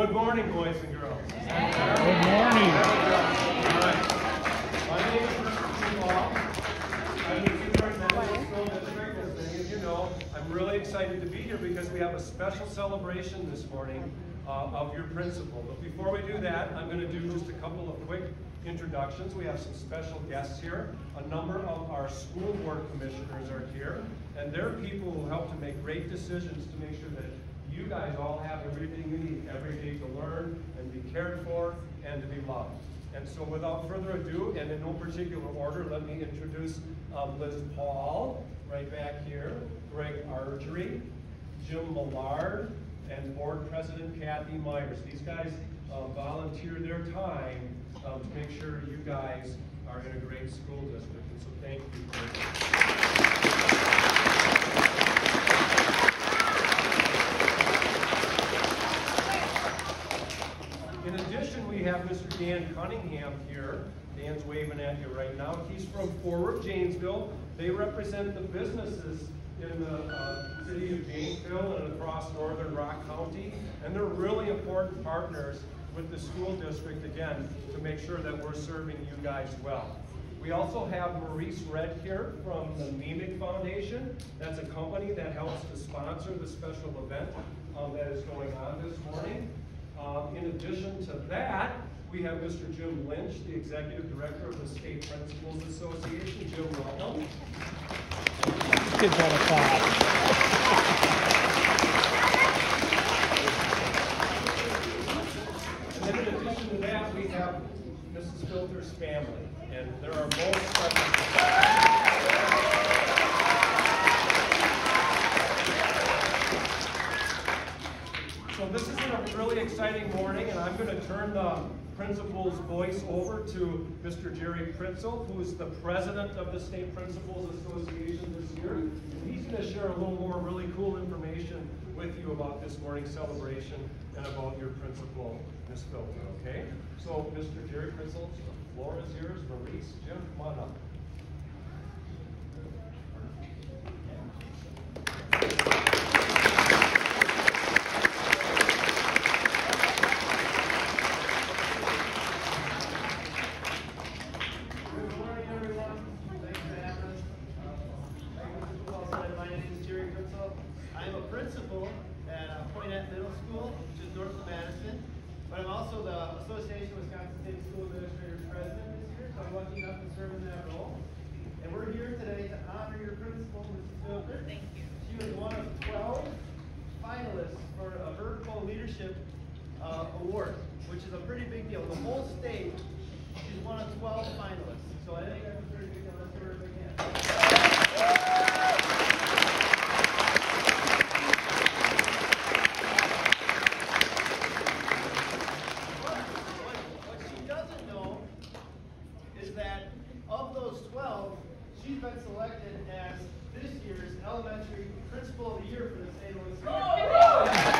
good morning, boys and girls. Good morning. All right. My name is Mr. Paul. I'm the superintendent of the school district. As many of you know, I'm really excited to be here because we have a special celebration this morning of your principal. But before we do that, I'm going to do just a couple of quick introductions. We have some special guests here. A number of our school board commissioners are here, and they're people who help to make great decisions to make sure that you guys all have everything you need every day to learn and be cared for and to be loved. And so without further ado, and in no particular order, let me introduce Liz Paul, right back here, Greg Argery, Jim Millard, and Board President Kathy Myers. These guys volunteer their time to make sure you guys are in a great school district. And so thank you for In addition, we have Mr. Dan Cunningham here. Dan's waving at you right now. He's from Forward Janesville. They represent the businesses in the city of Janesville and across northern Rock County. And they're really important partners with the school district, again, to make sure that we're serving you guys well. We also have Maurice Red here from the MEMIC Foundation. That's a company that helps to sponsor the special event that is going on this morning. In addition to that, we have Mr. Jim Lynch, the Executive Director of the State Principals Association. Jim, welcome. Give that a clap. And then in addition to that, we have Mrs. Filter's family. And there are both special. So this is a really exciting morning, and I'm going to turn the principal's voice over to Mr. Jerry Pritzel, who is the president of the State Principals Association this year. And he's going to share a little more really cool information with you about this morning's celebration and about your principal, Ms. Filter, okay? So, Mr. Jerry Pritzel, the floor is yours. Maurice, Jim, come on up. Award, which is a pretty big deal. The whole state, she's one of 12 finalists. So I think that's a pretty big deal. Let's give her a big hand. What she doesn't know is that of those 12, she's been selected as this year's elementary principal of the year for the state of Wisconsin.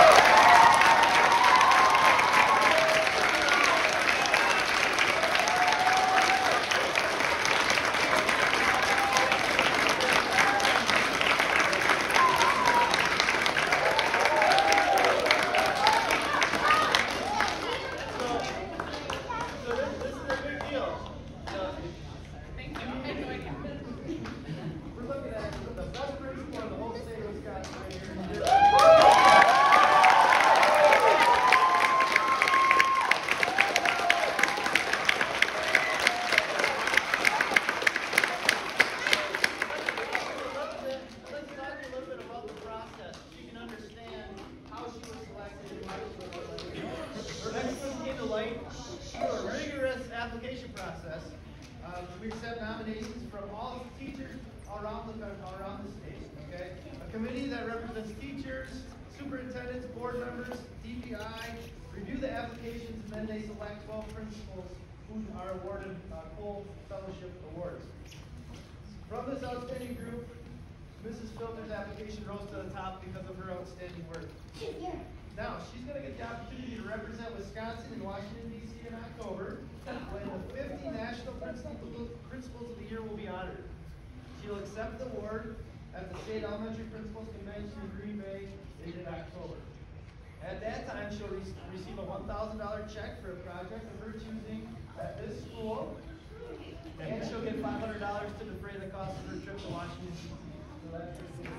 We accept nominations from all teachers around the state, okay? A committee that represents teachers, superintendents, board members, DPI, review the applications, and then they select 12 principals who are awarded full fellowship awards. From this outstanding group, Mrs. Filter's application rose to the top because of her outstanding work. Now, she's going to get the opportunity to represent Wisconsin in Washington, D.C. in October, when the 50 National Principals of the Year will be honored. She'll accept the award at the State Elementary Principals Convention in Green Bay in October. At that time, she'll receive a $1,000 check for a project of her choosing at this school. And she'll get $500 to defray the cost of her trip to Washington, D.C. So that's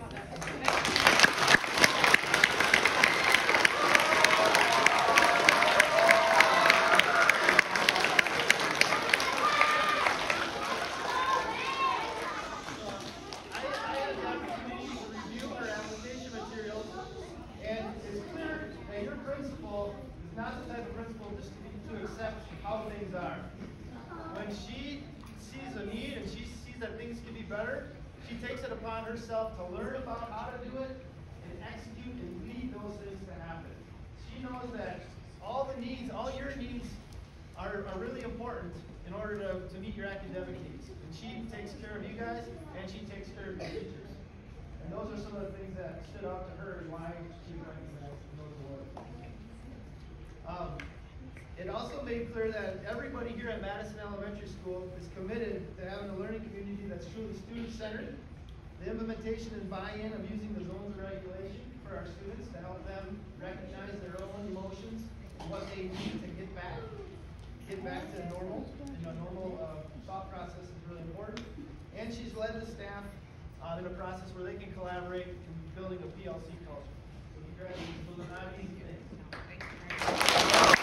not the type of principal just to accept how things are. When she sees a need and she sees that things can be better, she takes it upon herself to learn about how to do it and execute and lead those things to happen. She knows that all the needs, all your needs are really important in order to meet your academic needs. And she takes care of you guys and she takes care of your teachers. And those are some of the things that stood out to her and why she recognized those awards. It also made clear that everybody here at Madison Elementary School is committed to having a learning community that's truly student-centered. The implementation and buy-in of using the zones of regulation for our students to help them recognize their own emotions and what they need to get back to normal. And a normal thought process is really important. And she's led the staff in a process where they can collaborate in building a PLC culture. So congratulations, those are not easy things. Thank you very much.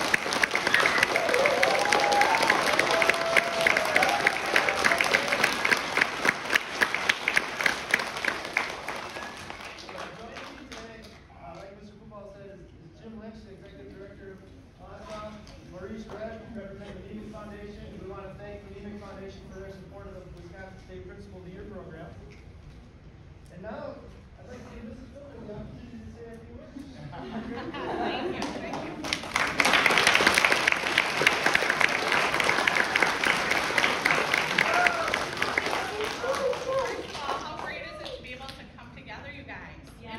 Principal of the Year program. And now, I'd like to give Mrs. Miller the opportunity to say a few words. Thank you. Thank you. How great is it to be able to come together, you guys? Yeah.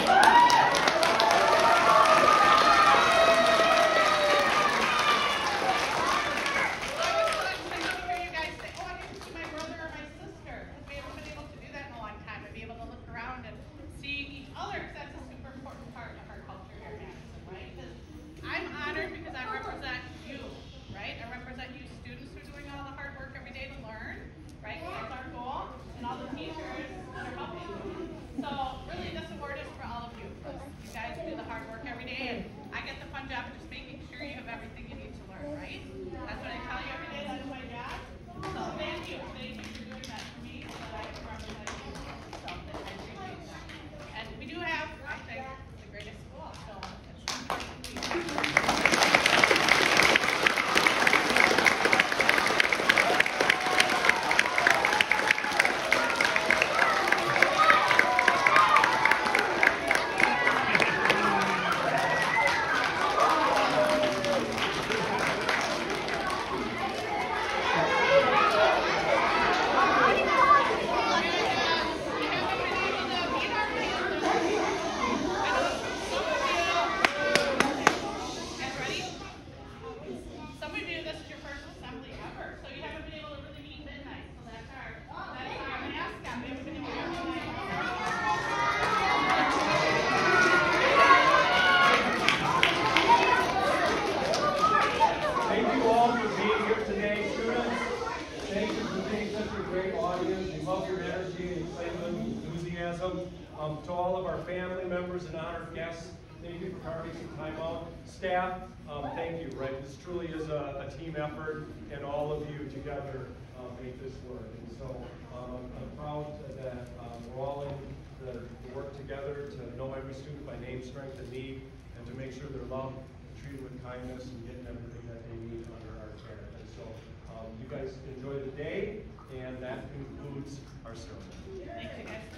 To all of our family members and honored guests, thank you for carving some time out. Staff, thank you, right? This truly is a team effort, and all of you together make this work. And so I'm proud that we're all in the work together to know every student by name, strength, and need, and to make sure they're loved, treated with kindness, and getting everything that they need under our care. And so you guys enjoy the day, and that concludes our sermon. Thank you, guys.